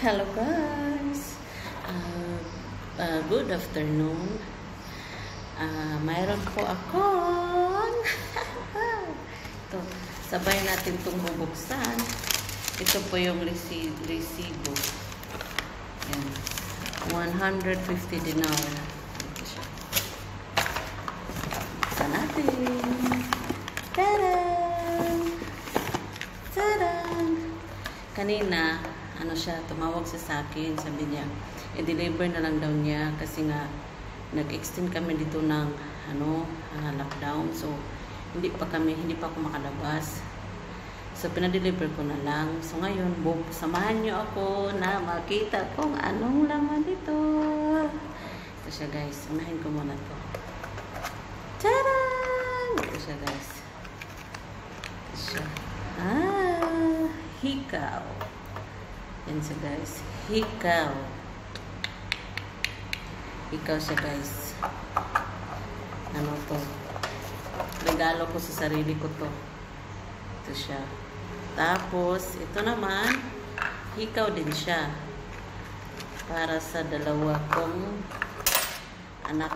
Hello guys! Good afternoon. Mayroon po akong ito, sabay natin itong bubuksan. Ito po yung resibo. Yan. 150 dinar. Ito siya. Buksan natin. Taran! Taran! Kanina, tumawag siya sa akin, sabi niya, i-deliver na lang daw niya kasi nga nag-extend kami dito ng lockdown, so hindi pa ako makalabas, so pinadeliver ko na lang. So ngayon, samahan niyo ako na makita kung anong laman dito. Ito siya guys, unahin ko muna to. Taran! Ito siya guys, ito siya. Hikaw. Yan siya guys. Hikaw. Hikaw siya guys. Ano to? Regalo ko sa sarili ko to. Ito siya. Tapos, ito naman, hikaw din siya. Para sa dalawa kong anak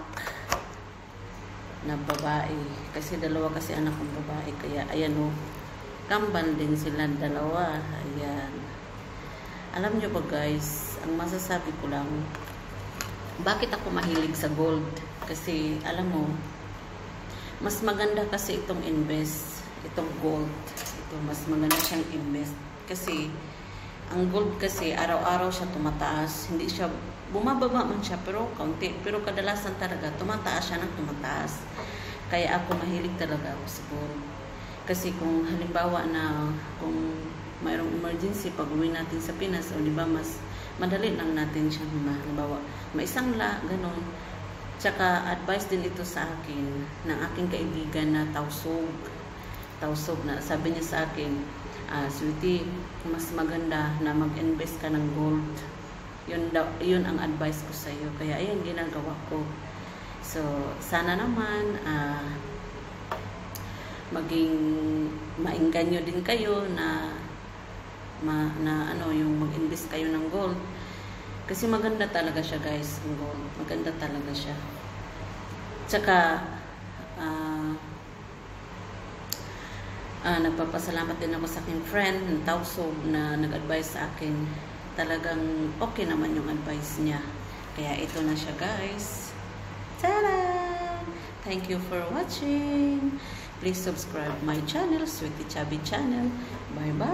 na babae. Kasi dalawa kasi anak kong babae. Kaya, ayan o. Kambal din sila dalawa. Ayan. Alam nyo ba guys, ang masasabi ko lang, bakit ako mahilig sa gold? Kasi alam mo, mas maganda kasi itong invest, itong gold. Ito, mas maganda siyang invest. Kasi, ang gold kasi, araw-araw siya tumataas. Hindi siya, bumababa man siya, pero kaunti. Pero kadalasan talaga, tumataas siya ng tumataas. Kaya ako mahilig talaga ako sa gold. Kasi kung halimbawa na, kung mayroong emergency pag uwi natin sa Pinas, o diba, mas madali lang natin siya, halimbawa, maisangla, ganon. Tsaka, advice din ito sa akin, ng aking kaibigan na tausog na, sabi niya sa akin, sweetie, mas maganda na mag-invest ka ng gold. Yun ang advice ko sa iyo. Kaya, ayan, ginagawa ko. So, sana naman, maging maingganyo din kayo na yung mag-invest kayo ng gold. Kasi maganda talaga siya guys, ang gold. Maganda talaga siya. Tsaka, nagpapasalamat din ako sa aking friend ng Tausog na nag-advise sa akin. Talagang okay naman yung advice niya. Kaya ito na siya guys. Tada! Thank you for watching. Please subscribe my channel, Sweetie Chubby Channel. Bye-bye.